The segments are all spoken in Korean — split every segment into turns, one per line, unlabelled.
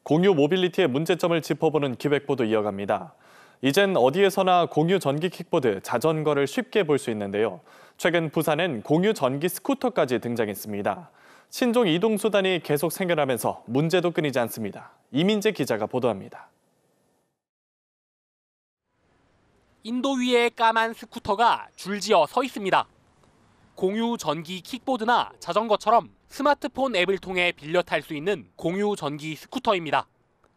공유 모빌리티의 문제점을 짚어보는 기획보도 이어갑니다. 이젠 어디에서나 공유 전기 킥보드, 자전거를 쉽게 볼 수 있는데요. 최근 부산엔 공유 전기 스쿠터까지 등장했습니다. 신종 이동수단이 계속 생겨나면서 문제도 끊이지 않습니다. 이민재 기자가 보도합니다.
인도 위에 까만 스쿠터가 줄지어 서 있습니다. 공유 전기 킥보드나 자전거처럼 스마트폰 앱을 통해 빌려 탈 수 있는 공유 전기 스쿠터입니다.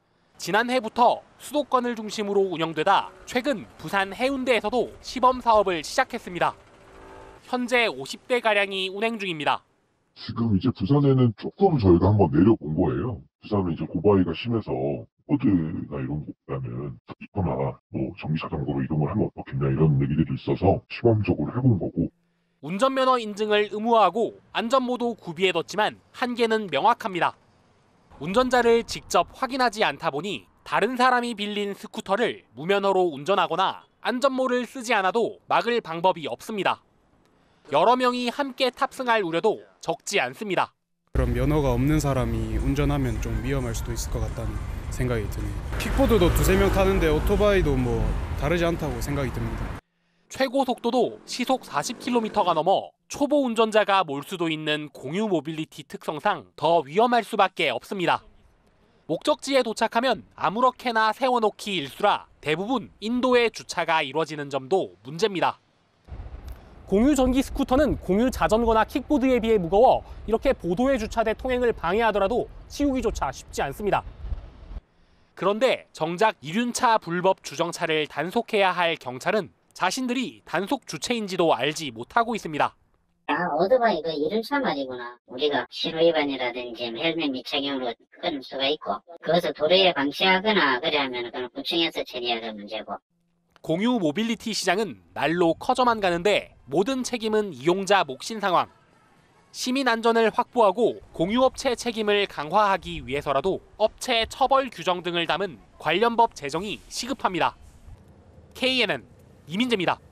지난해부터 수도권을 중심으로 운영되다 최근 부산 해운대에서도 시범 사업을 시작했습니다. 현재 50대가량이 운행 중입니다.
지금 이제 부산에는 조금 저희가 한번 내려본 거예요. 부산은 이제 고바위가 심해서 보드나 이런 것보다는 스쿠터나 전기 자전거로 이동을 하면 어떻겠냐 이런 얘기들이 있어서 시범적으로 해본 거고.
운전면허 인증을 의무화하고 안전모도 구비해뒀지만 한계는 명확합니다. 운전자를 직접 확인하지 않다 보니 다른 사람이 빌린 스쿠터를 무면허로 운전하거나 안전모를 쓰지 않아도 막을 방법이 없습니다. 여러 명이 함께 탑승할 우려도 적지 않습니다.
그런 면허가 없는 사람이 운전하면 좀 위험할 수도 있을 것 같다는 생각이 드네요. 킥보드도 두세 명 타는데 오토바이도 다르지 않다고 생각이 듭니다.
최고 속도도 시속 40km가 넘어 초보 운전자가 몰 수도 있는 공유 모빌리티 특성상 더 위험할 수밖에 없습니다. 목적지에 도착하면 아무렇게나 세워놓기 일쑤라 대부분 인도에 주차가 이루어지는 점도 문제입니다. 공유 전기 스쿠터는 공유 자전거나 킥보드에 비해 무거워 이렇게 보도에 주차돼 통행을 방해하더라도 치우기조차 쉽지 않습니다. 그런데 정작 이륜차 불법 주정차를 단속해야 할 경찰은 자신들이 단속 주체인지도 알지 못하고 있습니다.
오토바이 이륜차 말이구나. 우리가 신호 위반이라든지 헬멧 미착용으로 끊을 수가 있고, 그것을 도로에 방치하거나 그래야면 그건 구청에서 처리해야 될 문제고.
공유 모빌리티 시장은 날로 커져만 가는데 모든 책임은 이용자 몫인 상황. 시민 안전을 확보하고 공유업체 책임을 강화하기 위해서라도 업체 처벌 규정 등을 담은 관련 법 제정이 시급합니다. KNN 이민재입니다.